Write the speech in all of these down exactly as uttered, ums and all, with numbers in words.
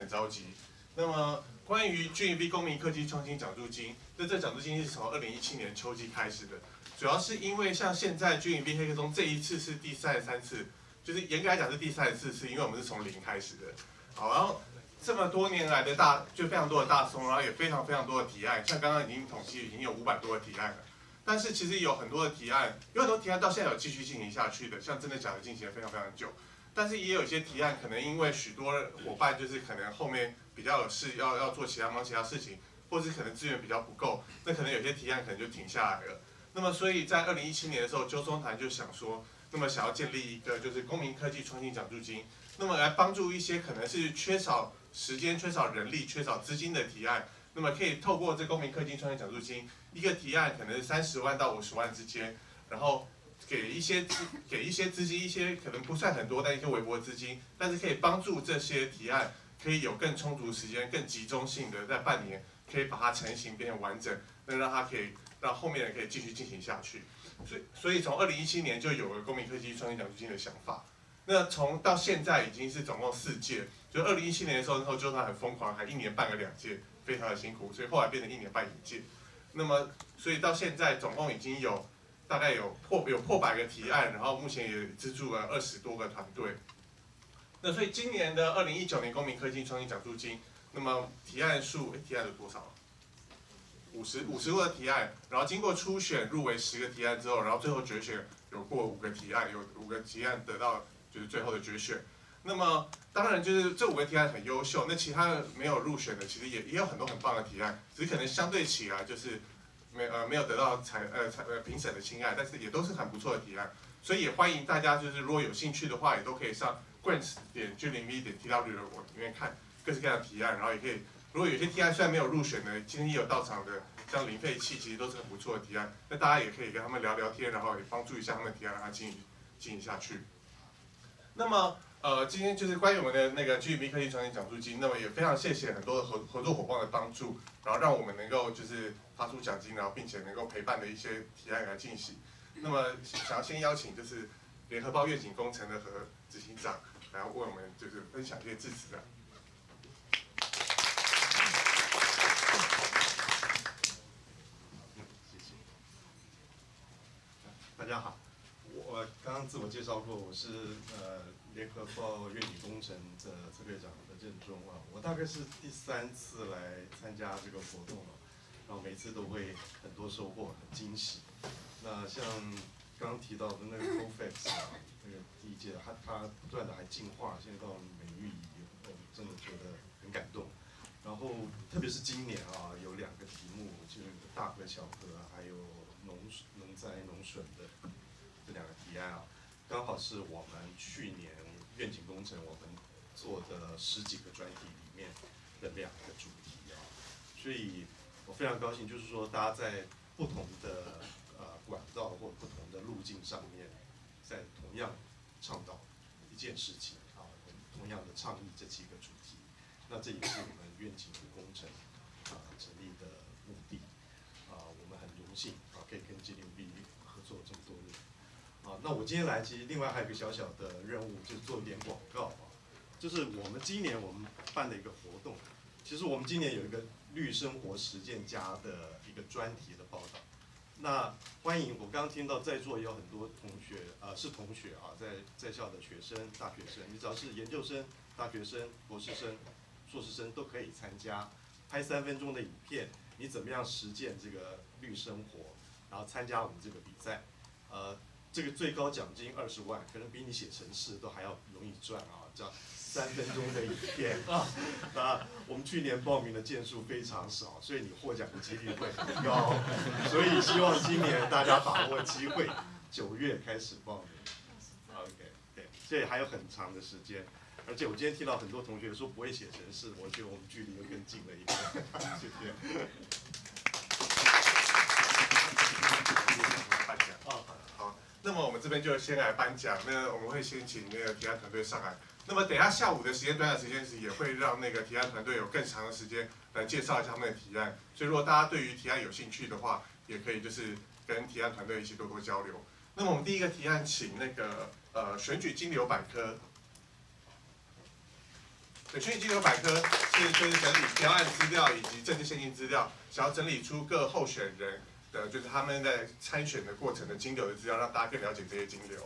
很着急。那么关于 G E B 公民科技创新奖助金，那这奖助金是从二零一七年秋季开始的，主要是因为像现在 G E B 黑客松这一次是第三十三次，就是严格来讲是第三十四次，因为我们是从零开始的。好，然后这么多年来的大，就非常多的大松，然后也非常非常多的提案，像刚刚已经统计已经有五百多个提案了。但是其实有很多的提案，有很多提案到现在有继续进行下去的，像真的假的进行了非常非常久。但是也有一些提案，可能因为许多伙伴就是可能后面比较有事要要做其他忙其他事情，或是可能资源比较不够，那可能有些提案可能就停下来了。那么所以在二零一七年的时候，纠中团就想说，那么想要建立一个就是公民科技创新奖助金，那么来帮助一些可能是缺少时间、缺少人力、缺少资金的提案，那么可以透过这公民科技创新奖助金，一个提案可能是三十万到五十万之间，然后给一些给一些资金，一些可能不算很多，但一些微薄资金，但是可以帮助这些提案可以有更充足时间、更集中性的在半年可以把它成型变成完整，那让它可以让后面人可以继续进行下去。所以所以从二零一七年就有了公民科技创新奖助金的想法。那从到现在已经是总共四届，就二零一七年的时候，那时候就算很疯狂，还一年办了两届，非常的辛苦，所以后来变成一年办一届。那么所以到现在总共已经有大概有破有破百个提案，然后目前也资助了二十多个团队。那所以今年的二零一九年公民科技创新奖助金，那么提案数，哎，提案有多少？五十五十多个提案，然后经过初选入围十个提案之后，然后最后决选有过五个提案，有五个提案得到就是最后的决选。那么当然就是这五个提案很优秀，那其他的没有入选的，其实也也有很多很棒的提案，只是可能相对起来就是没呃没有得到裁呃裁呃评审的青睐，但是也都是很不错的提案。所以也欢迎大家就是如果有兴趣的话，也都可以上 grants 点 G 零 V 点 T W 的网里面看各式各样的提案，然后也可以。如果有些提案虽然没有入选的，今天也有到场的，像零废弃，其实都是很不错的提案。那大家也可以跟他们聊聊天，然后也帮助一下他们的提案，让它进行进行下去。那么，呃，今天就是关于我们的那个 G E B 科技创新奖助金，那么也非常谢谢很多的合合作伙伴的帮助，然后让我们能够就是发出奖金，然后并且能够陪伴的一些提案来进行。那么，想要先邀请就是联合报愿景工程的和执行长来为我们就是分享一些致辞的。 大家好，我刚刚自我介绍过，我是呃联合报愿景工程的策略长的任忠啊，我大概是第三次来参加这个活动了，然后每次都会很多收获，很惊喜。那像刚刚提到的那个 C O F A X 啊，那个第一届，它它不断的还进化，现在到美育仪，我真的觉得很感动。然后特别是今年啊，有两个题目，就是大河小河，还有农农灾农损的这两个提案啊，刚好是我们去年愿景工程我们做的十几个专题里面的两个主题啊，所以我非常高兴，就是说大家在不同的呃管道或不同的路径上面，在同样倡导一件事情啊，同样的倡议这几个主题，那这也是我们愿景工程啊成立的目的。啊，我们很荣幸啊，可以跟 G 零 V 合作这么多年。啊，那我今天来，其实另外还有一个小小的任务，就是做一点广告啊。就是我们今年我们办的一个活动，其实我们今年有一个绿生活实践家的一个专题的报道。那欢迎，我刚刚听到在座也有很多同学，呃，是同学啊，在在校的学生、大学生，你只要是研究生、大学生、博士生、硕士生都可以参加，拍三分钟的影片。你怎么样实践这个绿生活，然后参加我们这个比赛，呃，这个最高奖金二十万，可能比你写程式都还要容易赚啊！这样三分钟的影片啊，那我们去年报名的件数非常少，所以你获奖的几率会很高，所以希望今年大家把握机会，九月开始报名。OK， 对，这也还有很长的时间。而且我今天听到很多同学说不会写程式，我觉得我们距离又更近了一点。谢谢。 颁奖哦，好，那么我们这边就先来颁奖。那我们会先请那个提案团队上来。那么等一下下午的时间，短短时间时也会让那个提案团队有更长的时间来介绍一下他们的提案。所以如果大家对于提案有兴趣的话，也可以就是跟提案团队一起多多交流。那么我们第一个提案，请那个呃选举金流百科。 对，虚拟金流百科是就是整理标案资料以及政治现金资料，想要整理出各候选人的就是他们在参选的过程的金流的资料，让大家更了解这些金流。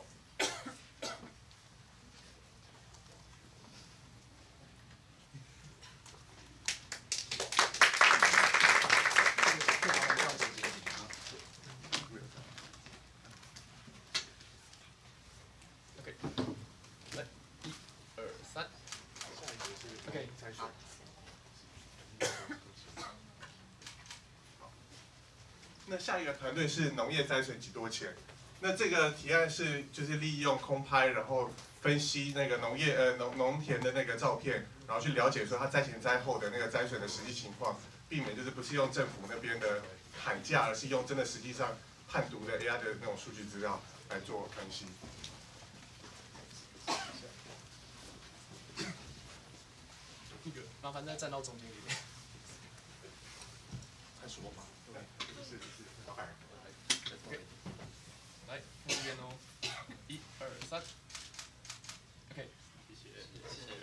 那下一个团队是农业栽水几多钱？那这个提案是就是利用空拍，然后分析那个农业呃农农田的那个照片，然后去了解说它灾前灾后的那个栽水的实际情况，避免就是不是用政府那边的喊价，而是用真的实际上判读的 A I 的那种数据资料来做分析。 那个麻烦再站到中间一点。 太熟吗？是是是，老板。 来，看这边哦，一二三 ，OK， 谢谢，谢谢。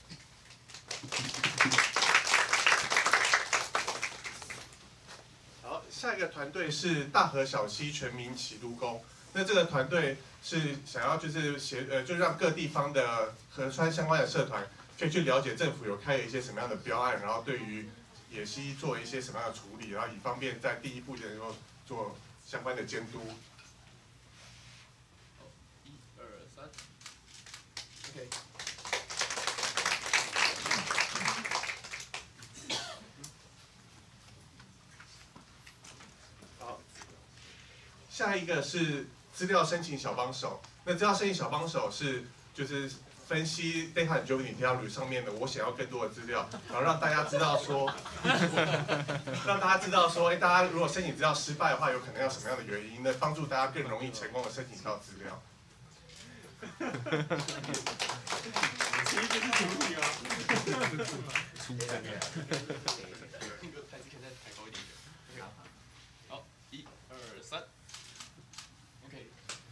好，下一个团队是大河小溪全民齐督工。那这个团队是想要就是协呃，就让各地方的河川相关的社团可以去了解政府有开一些什么样的标案，然后对于野溪做一些什么样的处理，然后以方便在第一步就能够做相关的监督。 一二三 ，OK。 好，下一个是资料申请小帮手。那资料申请小帮手是就是分析 data integrity 上面的我想要更多的资料，然后让大家知道说，让大家知道说，哎，大家如果申请资料失败的话，有可能要什么样的原因，那帮助大家更容易成功的申请到资料。 其实就是主体啊。出分了。那个台子可以再抬高一点点。好，一二三 ，OK。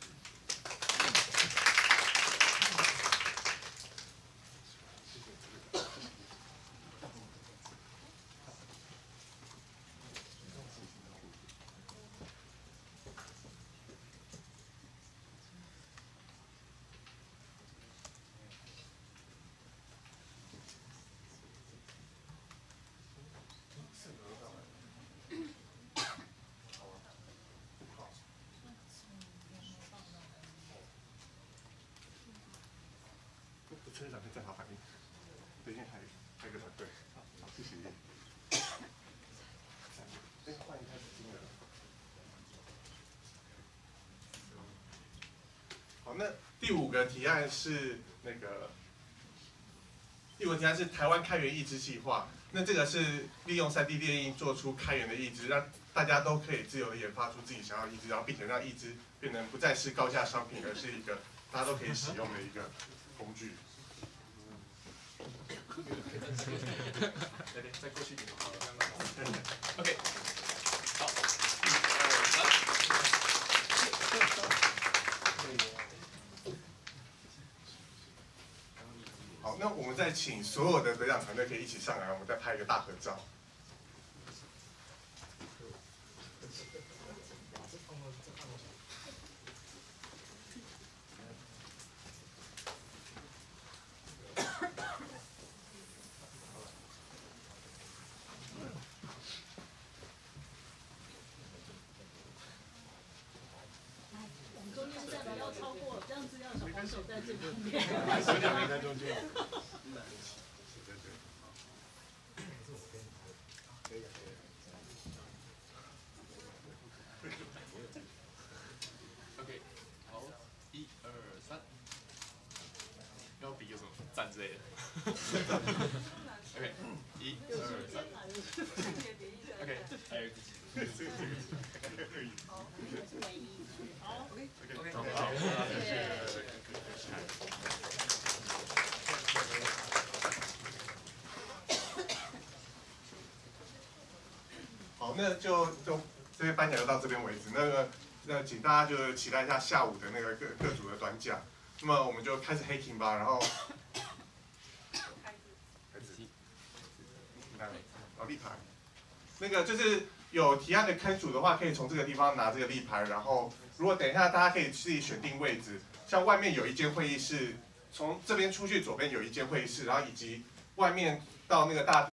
车长再发反应，等一下还有还有一个团队，好，谢谢。哎，换一台纸巾了。好，那第五个提案是那个，第五个提案是台湾开源义肢计划。那这个是利用 三 D 列印做出开源的义肢，让大家都可以自由的研发出自己想要的义肢，然后并且让义肢变成不再是高价商品，而是一个大家都可以使用的一个工具。 对对，再过去一点就好了。OK， 好，一二三。 好，那我们再请所有的得奖团队可以一起上来，我们再拍一个大合照。 手在这边， 有两名在中间。 OK， 好，一二三，要比有什么赞之类的。OK， 一二三。OK， 还有自己。 好，这个是唯一。好 ，OK， OK， 好，谢谢。好，那就就这些颁奖就到这边为止。那个，那请大家就期待一下下午的那个各各组的短讲。那么我们就开始 hacking 吧，然后。 好，立牌。那个就是有提案的刊主的话，可以从这个地方拿这个立牌，然后如果等一下大家可以自己选定位置，像外面有一间会议室，从这边出去左边有一间会议室，然后以及外面到那个大。